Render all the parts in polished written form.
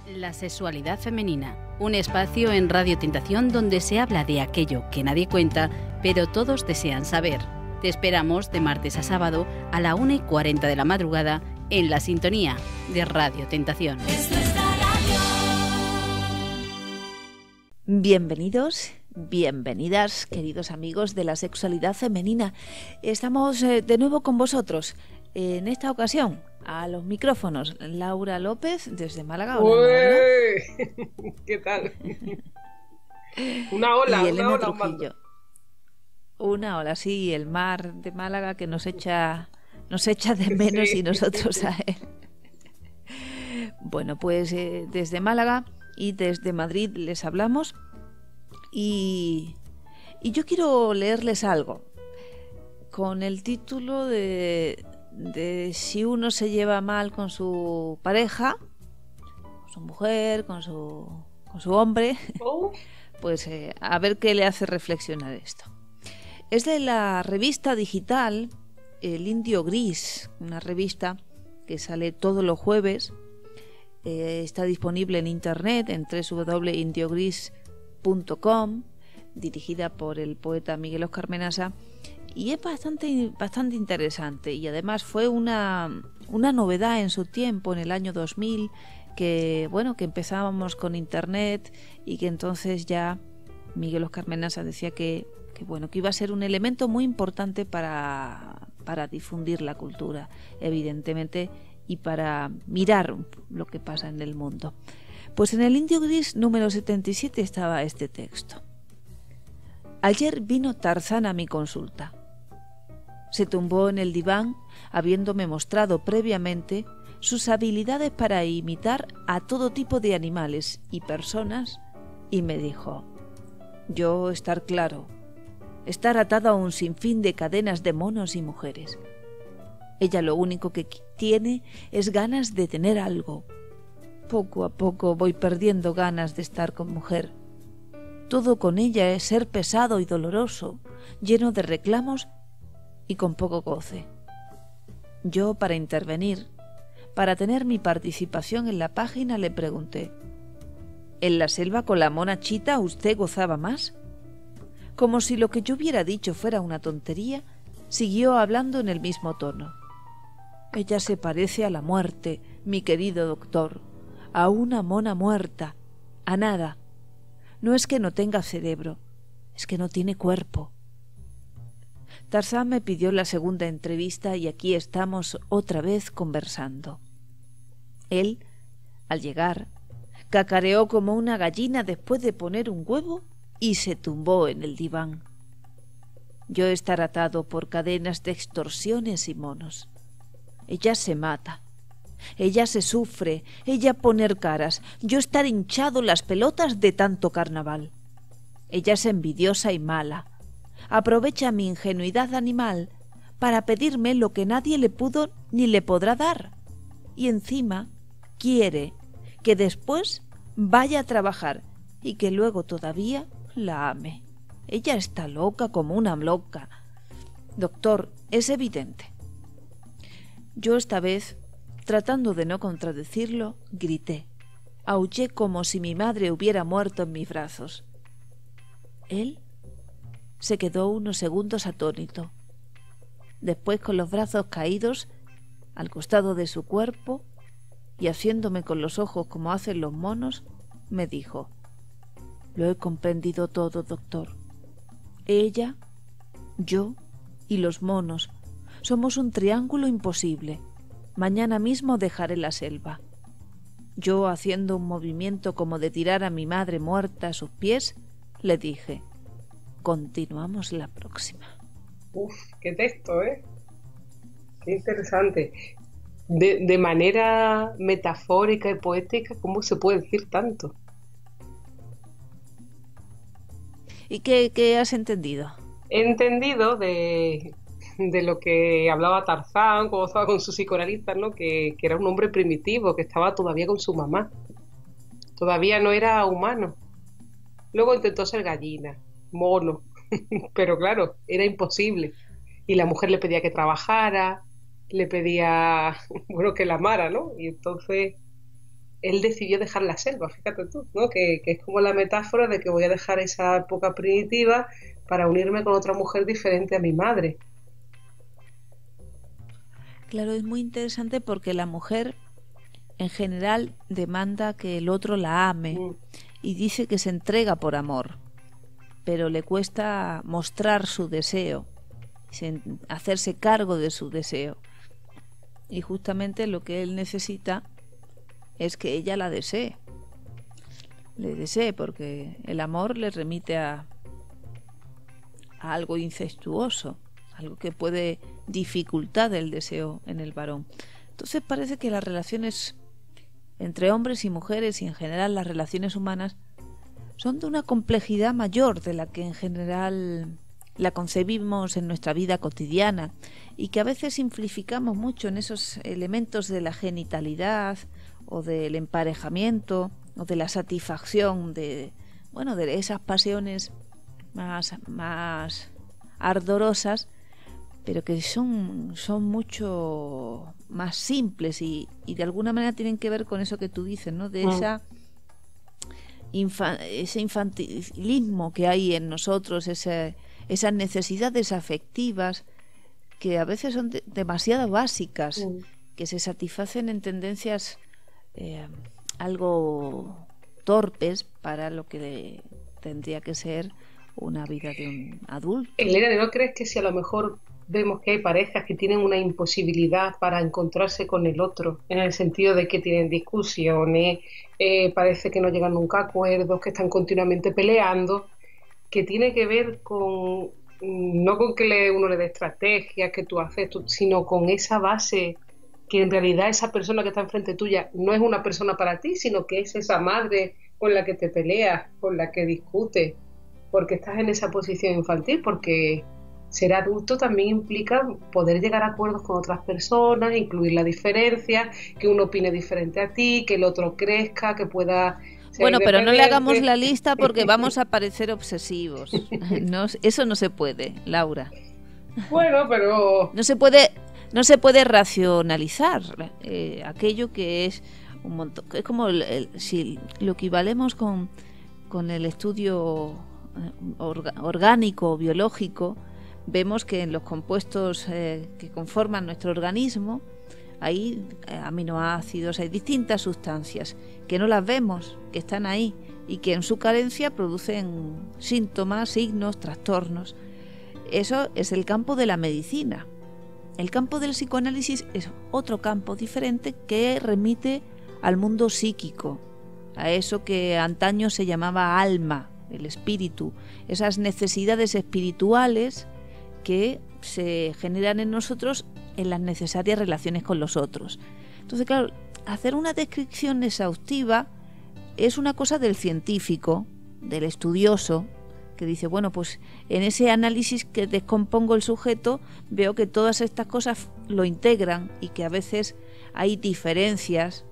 La sexualidad femenina, un espacio en Radio Tentación donde se habla de aquello que nadie cuenta, pero todos desean saber. Te esperamos de martes a sábado a la 1:40 de la madrugada en la sintonía de Radio Tentación. Bienvenidos, bienvenidas, queridos amigos de la sexualidad femenina. Estamos de nuevo con vosotros. En esta ocasión, a los micrófonos, Laura López, desde Málaga. Hola, ¿qué tal? Una ola, y Elena una ola. Trujillo. Una ola, sí, el mar de Málaga que nos echa de menos Sí. y nosotros a él. Bueno, pues desde Málaga y desde Madrid les hablamos y yo quiero leerles algo con el título de si uno se lleva mal con su pareja, con su mujer, con su hombre, pues a ver qué le hace reflexionar esto. Es de la revista digital El Indio Gris, una revista que sale todos los jueves. Está disponible en internet en www.indiogris.com, dirigida por el poeta Miguel Oscar Menasa, y es bastante interesante, y además fue una novedad en su tiempo, en el año 2000, que empezábamos con internet y que entonces ya Miguel Oscar Menasa decía que iba a ser un elemento muy importante para difundir la cultura, evidentemente, y para mirar lo que pasa en el mundo. Pues en el Indio Gris número 77 estaba este texto. Ayer vino Tarzán a mi consulta. Se tumbó en el diván, habiéndome mostrado previamente sus habilidades para imitar a todo tipo de animales y personas, y me dijo: yo estar claro, estar atado a un sinfín de cadenas de monos y mujeres. Ella lo único que tiene es ganas de tener algo. Poco a poco voy perdiendo ganas de estar con mujer. Todo con ella es ser pesado y doloroso, lleno de reclamos y con poco goce. Yo, para intervenir, para tener mi participación en la página, le pregunté: ¿en la selva con la mona Chita usted gozaba más? Como si lo que yo hubiera dicho fuera una tontería, siguió hablando en el mismo tono. Ella se parece a la muerte, mi querido doctor, a una mona muerta, a nada. No es que no tenga cerebro, es que no tiene cuerpo. Tarzán me pidió la segunda entrevista y aquí estamos otra vez conversando. Él, al llegar, cacareó como una gallina después de poner un huevo y se tumbó en el diván. Yo estar atado por cadenas de extorsiones y monos. Ella se mata, ella se sufre, ella poner caras, yo estar hinchado las pelotas de tanto carnaval. Ella es envidiosa y mala, aprovecha mi ingenuidad animal para pedirme lo que nadie le pudo ni le podrá dar, y encima quiere que después vaya a trabajar y que luego todavía la ame. Ella está loca como una loca. Doctor, es evidente. Yo esta vez, tratando de no contradecirlo, grité. Aullé como si mi madre hubiera muerto en mis brazos. Él se quedó unos segundos atónito. Después, con los brazos caídos al costado de su cuerpo y haciéndome con los ojos como hacen los monos, me dijo: lo he comprendido todo, doctor. Ella, yo y los monos somos un triángulo imposible. Mañana mismo dejaré la selva. Yo, haciendo un movimiento como de tirar a mi madre muerta a sus pies, le dije: continuamos la próxima. Uf, qué texto, ¿eh? Qué interesante. De manera metafórica y poética, ¿cómo se puede decir tanto? ¿Y qué has entendido? He entendido de lo que hablaba Tarzán cuando estaba con su psicoanalista, ¿no? Que era un hombre primitivo, que estaba todavía con su mamá. Todavía no era humano. Luego intentó ser gallina, mono, pero claro, era imposible. Y la mujer le pedía que trabajara, le pedía, bueno, que la amara, ¿no? Y entonces él decidió dejar la selva, fíjate tú, ¿no? Que es como la metáfora de que voy a dejar esa época primitiva para unirme con otra mujer diferente a mi madre. Claro, es muy interesante porque la mujer en general demanda que el otro la ame y dice que se entrega por amor, pero le cuesta mostrar su deseo, hacerse cargo de su deseo. Y justamente lo que él necesita es que ella la desee. Le desee, porque el amor le remite a algo incestuoso, algo que puede dificultar el deseo en el varón. Entonces parece que las relaciones entre hombres y mujeres y en general las relaciones humanas son de una complejidad mayor de la que en general la concebimos en nuestra vida cotidiana, y que a veces simplificamos mucho en esos elementos de la genitalidad o del emparejamiento o de la satisfacción de esas pasiones más ardorosas, pero que son mucho más simples y de alguna manera tienen que ver con eso que tú dices, ¿no? De ese infantilismo que hay en nosotros, esas necesidades afectivas que a veces son demasiado básicas, que se satisfacen en tendencias algo torpes para lo que tendría que ser una vida de un adulto. Elena, ¿no crees que si a lo mejor vemos que hay parejas que tienen una imposibilidad para encontrarse con el otro, en el sentido de que tienen discusiones, parece que no llegan nunca a acuerdos, que están continuamente peleando, que tiene que ver con, no con que uno le dé estrategias, que tú haces, sino con esa base, que en realidad esa persona que está enfrente tuya no es una persona para ti, sino que es esa madre con la que te peleas, con la que discutes, porque estás en esa posición infantil, porque ser adulto también implica poder llegar a acuerdos con otras personas, incluir la diferencia, que uno opine diferente a ti, que el otro crezca, que pueda ser bueno, pero no le independiente. hagamos la lista porque vamos a parecer obsesivos. No, eso no se puede, Laura. Bueno, pero no se puede racionalizar aquello que es un montón. Es como si lo equivalemos con el estudio orgánico, biológico, vemos que en los compuestos que conforman nuestro organismo hay aminoácidos, hay distintas sustancias que no las vemos, que están ahí y que en su carencia producen síntomas, signos, trastornos. Eso es el campo de la medicina. El campo del psicoanálisis es otro campo diferente que remite al mundo psíquico, a eso que antaño se llamaba alma, el espíritu, esas necesidades espirituales que se generan en nosotros en las necesarias relaciones con los otros. Entonces, claro, hacer una descripción exhaustiva es una cosa del científico, del estudioso, que dice, bueno, pues en ese análisis que descompongo el sujeto veo que todas estas cosas lo integran y que a veces hay diferencias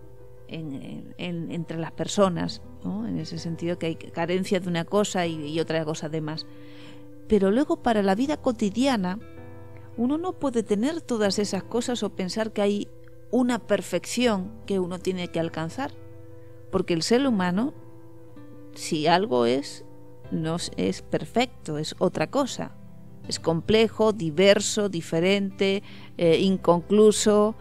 entre las personas, ¿no? En ese sentido que hay carencias de una cosa y otra cosa de más. Pero luego para la vida cotidiana uno no puede tener todas esas cosas o pensar que hay una perfección que uno tiene que alcanzar, porque el ser humano, si algo es, no es perfecto, es otra cosa. Es complejo, diverso, diferente, inconcluso,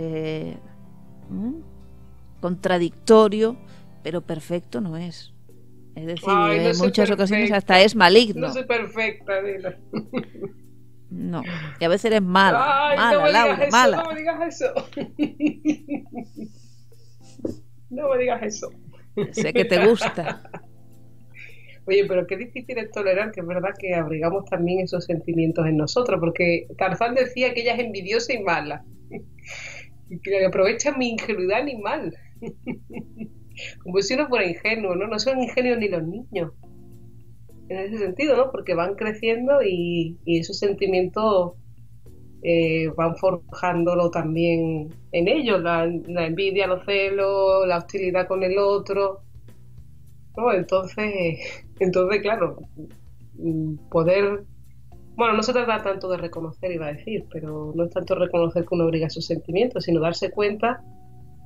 contradictorio, pero perfecto no es. Es decir, en muchas ocasiones hasta es maligno. No soy perfecta, dile. No, y a veces eres mala. Ay, mala, no me Laura, digas eso, mala. no me digas eso. No me digas eso. Sé que te gusta. Oye, pero qué difícil es tolerar, que es verdad que abrigamos también esos sentimientos en nosotros, porque Tarzán decía que ella es envidiosa y mala, y que aprovecha mi ingenuidad animal. Como si uno fuera ingenuo, ¿no? No son ingenuos ni los niños, en ese sentido, ¿no? Porque van creciendo y esos sentimientos van forjándolo también en ellos, la envidia, los celos, la hostilidad con el otro, ¿no? Entonces, claro, poder... Bueno, no se trata tanto de reconocer, iba a decir, pero no es tanto reconocer que uno abriga sus sentimientos, sino darse cuenta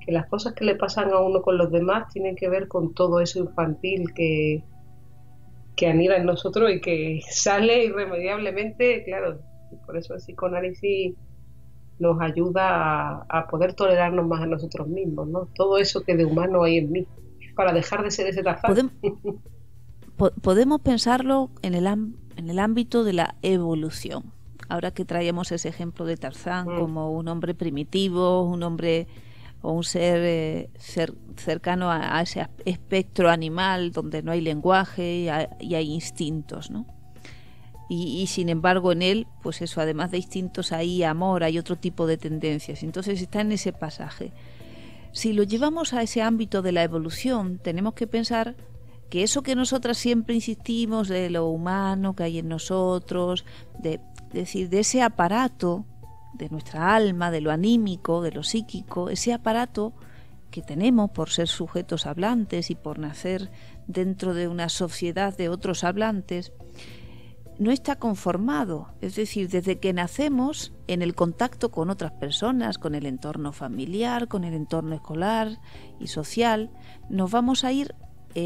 que las cosas que le pasan a uno con los demás tienen que ver con todo eso infantil que anida en nosotros y que sale irremediablemente, claro. Por eso el psicoanálisis nos ayuda a poder tolerarnos más a nosotros mismos, ¿no? Todo eso que de humano hay en mí, para dejar de ser ese Tarzán. Podemos pensarlo en el ámbito de la evolución. Ahora que traíamos ese ejemplo de Tarzán como un hombre primitivo, un hombre o un ser cercano a ese espectro animal donde no hay lenguaje y hay instintos, ¿no? Y sin embargo en él, pues eso, además de instintos hay amor, hay otro tipo de tendencias. Entonces está en ese pasaje. Si lo llevamos a ese ámbito de la evolución, tenemos que pensar que eso que nosotras siempre insistimos de lo humano que hay en nosotros, de ese aparato de nuestra alma, de lo anímico, de lo psíquico, ese aparato que tenemos por ser sujetos hablantes y por nacer dentro de una sociedad de otros hablantes, no está conformado. Es decir, desde que nacemos en el contacto con otras personas, con el entorno familiar, con el entorno escolar y social, nos vamos a ir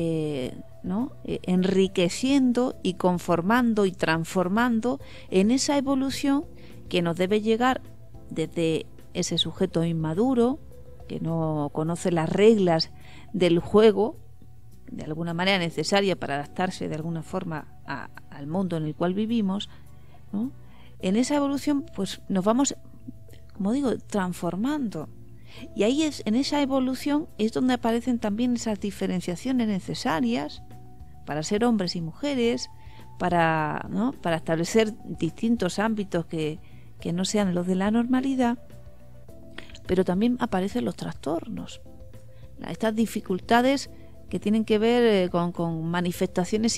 enriqueciendo y conformando y transformando en esa evolución que nos debe llegar desde ese sujeto inmaduro que no conoce las reglas del juego de alguna manera necesaria para adaptarse de alguna forma al mundo en el cual vivimos, ¿no? En esa evolución pues nos vamos, como digo, transformando. Y ahí en esa evolución es donde aparecen también esas diferenciaciones necesarias para ser hombres y mujeres, para establecer distintos ámbitos que no sean los de la normalidad, pero también aparecen los trastornos, estas dificultades que tienen que ver con manifestaciones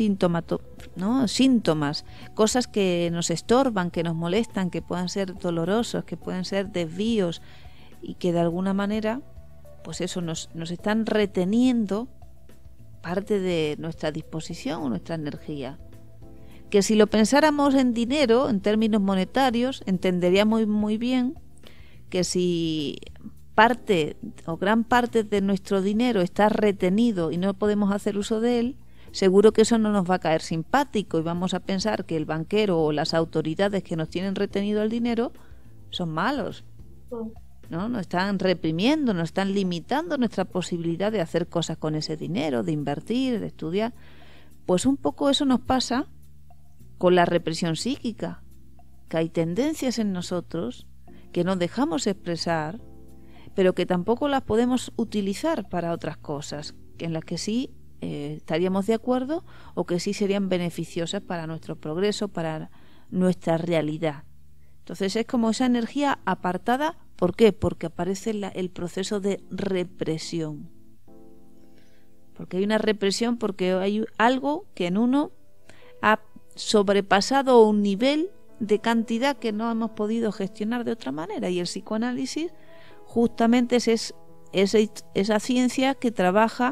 síntomas, cosas que nos estorban, que nos molestan, que puedan ser dolorosos, que pueden ser desvíos y que de alguna manera pues eso nos están reteniendo parte de nuestra disposición o nuestra energía. Que si lo pensáramos en dinero, en términos monetarios, entenderíamos muy bien que si parte o gran parte de nuestro dinero está retenido y no podemos hacer uso de él, seguro que eso no nos va a caer simpático y vamos a pensar que el banquero o las autoridades que nos tienen retenido el dinero son malos, ¿no? Nos están reprimiendo, nos están limitando nuestra posibilidad de hacer cosas con ese dinero, de invertir, de estudiar. Pues un poco eso nos pasa con la represión psíquica, que hay tendencias en nosotros que no dejamos expresar, pero que tampoco las podemos utilizar para otras cosas, en las que sí estaríamos de acuerdo o que sí serían beneficiosas para nuestro progreso, para nuestra realidad. Entonces es como esa energía apartada. ¿Por qué? Porque aparece el proceso de represión. Porque hay una represión, porque hay algo que en uno ha sobrepasado un nivel de cantidad que no hemos podido gestionar de otra manera. Y el psicoanálisis justamente es esa ciencia que trabaja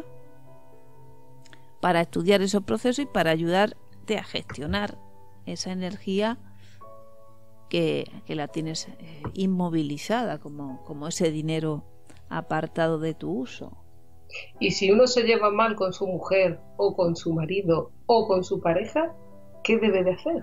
para estudiar esos procesos y para ayudarte a gestionar esa energía que la tienes inmovilizada, como ese dinero apartado de tu uso. Y si uno se lleva mal con su mujer o con su marido o con su pareja, ¿qué debe de hacer?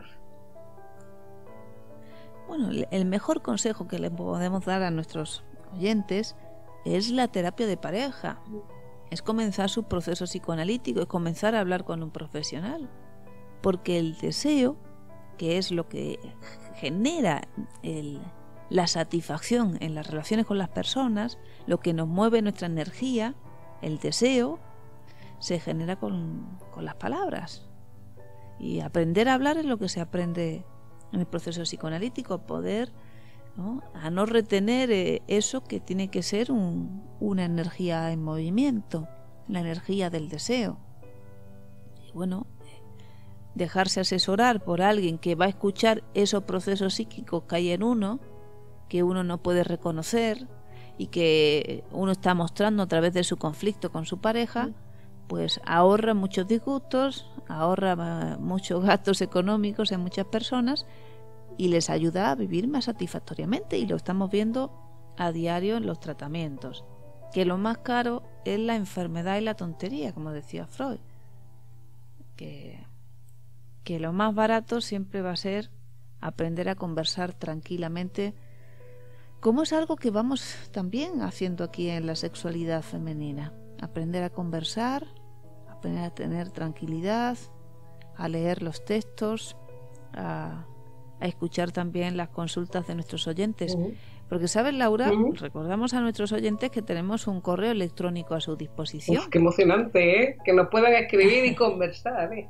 Bueno, el mejor consejo que le podemos dar a nuestros oyentes es la terapia de pareja. Es comenzar su proceso psicoanalítico, es comenzar a hablar con un profesional. Porque el deseo, que es lo que genera la satisfacción en las relaciones con las personas, lo que nos mueve nuestra energía, el deseo, se genera con las palabras. Y aprender a hablar es lo que se aprende en el proceso psicoanalítico, poder a no retener eso que tiene que ser una energía en movimiento, la energía del deseo. Y bueno, dejarse asesorar por alguien que va a escuchar esos procesos psíquicos que hay en uno, que uno no puede reconocer y que uno está mostrando a través de su conflicto con su pareja, pues ahorra muchos disgustos, ahorra muchos gastos económicos en muchas personas y les ayuda a vivir más satisfactoriamente, y lo estamos viendo a diario en los tratamientos. que lo más caro es la enfermedad y la tontería, como decía Freud, que lo más barato siempre va a ser aprender a conversar tranquilamente, como es algo que vamos también haciendo aquí en la sexualidad femenina. Aprender a conversar, aprender a tener tranquilidad, a leer los textos, a escuchar también las consultas de nuestros oyentes. Porque, ¿sabes, Laura? Recordamos a nuestros oyentes que tenemos un correo electrónico a su disposición. Uf, qué emocionante, ¿eh? Que nos puedan escribir y conversar, ¿eh?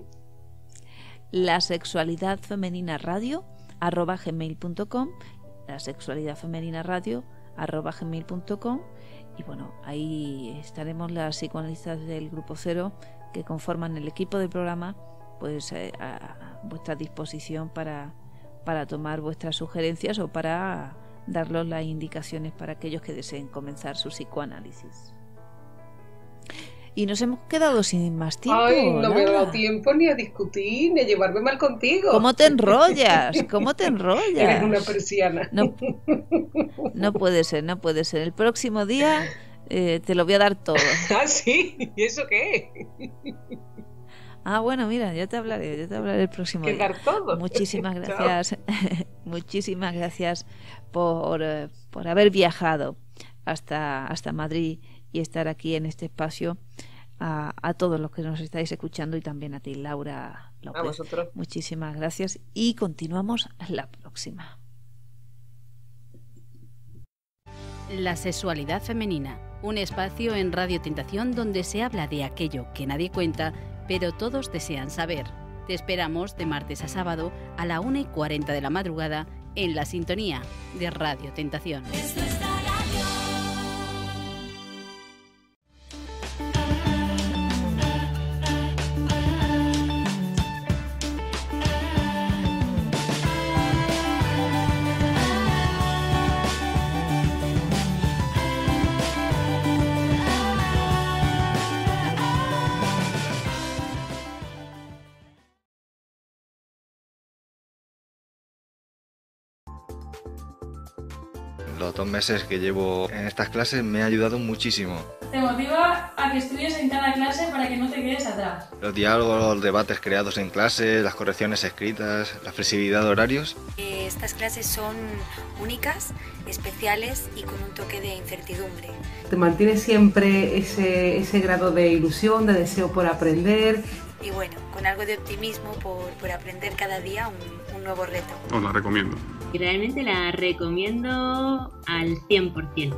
La sexualidad femenina radio @gmail.com, la sexualidad femenina radio @gmail.com, y bueno, ahí estaremos las psicoanalistas del Grupo Cero que conforman el equipo del programa, pues a vuestra disposición para tomar vuestras sugerencias o para daros las indicaciones para aquellos que deseen comenzar su psicoanálisis. Y nos hemos quedado sin más tiempo. Ay, no me he Laura. dado tiempo ni a discutir, ni a llevarme mal contigo. ¿Cómo te enrollas? ¿Cómo te enrollas? Eres una persiana. No puede ser, no puede ser. El próximo día te lo voy a dar todo. Ah, sí, ¿y eso qué? Ah, bueno, mira, yo te hablaré el próximo día. Dar todo. Muchísimas gracias. Muchísimas gracias por haber viajado hasta Madrid y estar aquí en este espacio, a todos los que nos estáis escuchando y también a ti, Laura López. A vosotros. Muchísimas gracias y continuamos la próxima. La sexualidad femenina, un espacio en Radio Tentación donde se habla de aquello que nadie cuenta, pero todos desean saber. Te esperamos de martes a sábado a la 1:40 de la madrugada en la sintonía de Radio Tentación. Los 2 meses que llevo en estas clases me ha ayudado muchísimo. Te motiva a que estudies en cada clase para que no te quedes atrás. Los diálogos, los debates creados en clase, las correcciones escritas, la flexibilidad de horarios. Estas clases son únicas, especiales y con un toque de incertidumbre. Te mantiene siempre ese grado de ilusión, de deseo por aprender. Y bueno, con algo de optimismo por aprender cada día un nuevo reto. Os la recomiendo. Y realmente la recomiendo al 100%.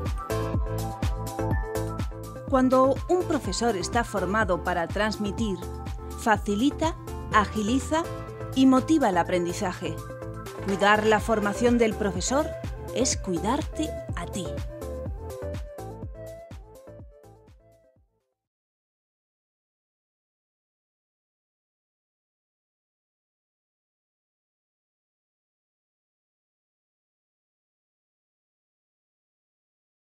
Cuando un profesor está formado para transmitir, facilita, agiliza y motiva el aprendizaje. Cuidar la formación del profesor es cuidarte a ti.